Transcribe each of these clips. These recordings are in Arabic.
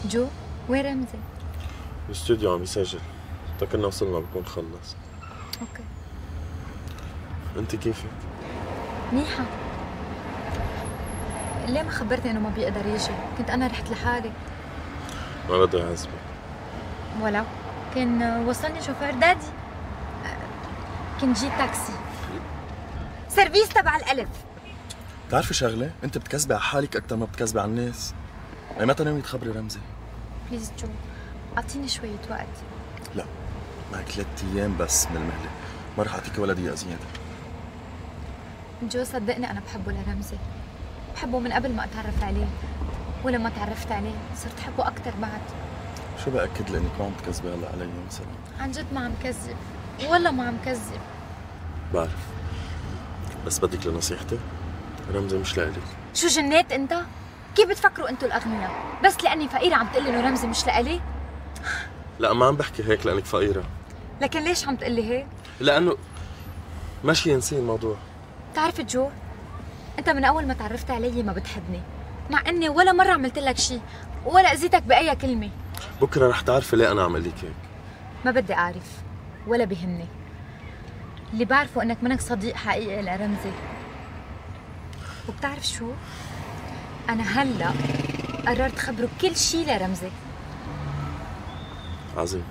جو، وين رمزي؟ الاستوديو عم يسجل، كنا وصلنا بكون خلص. اوكي. انت كيفك؟ منيحة. ليه ما خبرتني انه ما بيقدر يجي؟ كنت انا رحت لحالي. ما رضى يعذبك. ولو كان وصلني شوفير دادي، كنت جيت تاكسي سيرفيس تبع الألف. بتعرفي شغله؟ انت بتكذبي على حالك اكثر ما بتكذبي على الناس. متى ناوي تخبري رمزي؟ بليز جو، اعطيني شوية وقت. لا، معك 3 ايام بس من المهله، ما رح اعطيكي ولا دقيقه زياده. جو صدقني انا بحبه لرمزي، بحبه من قبل ما اتعرف عليه، ولما تعرفت عليه صرت احبه اكثر بعد. شو باكد لي انك ما عم تكذبي هلا علي مثلا؟ عن جد ما عم كذب، والله ما عم كذب. بعرف، بس بدك لنصيحتي؟ رمزي مش لإلك. شو جنيت انت؟ كيف بتفكروا انتوا الاغنياء؟ بس لاني فقيرة عم تقلي انه رمزي مش لإلي؟ لا، ما عم بحكي هيك لأنك فقيرة. لكن ليش عم تقلي هيك؟ لأنه ماشي ينسي الموضوع. بتعرف جو، انت من اول ما تعرفت علي ما بتحبني، مع اني ولا مرة عملت لك شيء ولا اذيتك بأي كلمة. بكره رح تعرفي ليه أنا عمل لك هيك. ما بدي اعرف ولا بيهمني، اللي بعرفه انك منك صديق حقيقي لرمزي. وبتعرف شو؟ انا هلا قررت خبره كل شيء لرمزي. عظيم.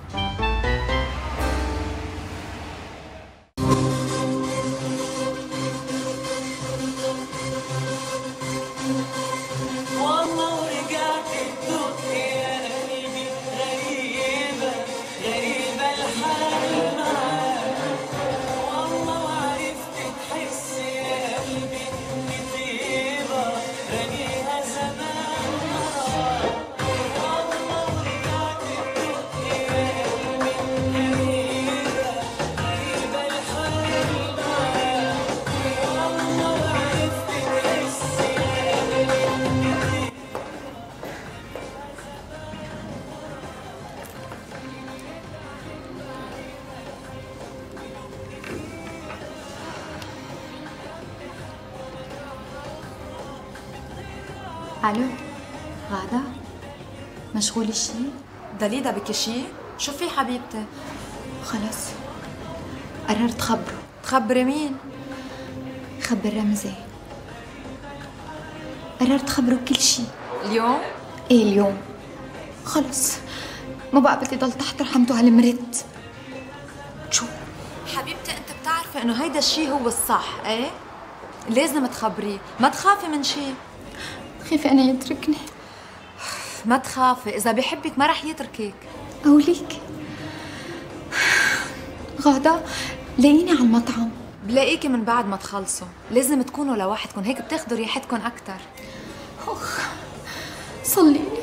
الو غادة، مشغولة شيء؟ دليدا بك شيء؟ شو في حبيبتي؟ خلص قررت خبره. تخبري مين؟ خبر رمزي، قررت خبره كل شيء. اليوم؟ ايه اليوم، خلص ما بقى بدي ضل تحت رحمته هالمرت. شو؟ حبيبتي انت بتعرفي انه هيدا الشيء هو الصح، ايه؟ لازم تخبريه، ما تخافي من شيء. خايفة أنا يتركني. ما تخافي، إذا بيحبك ما رح يتركك. أوليك غادة، لاقيني على المطعم. بلاقيكي من بعد ما تخلصوا، لازم تكونوا لوحدكم، هيك بتاخدوا ريحتكم أكتر. أخ صليني.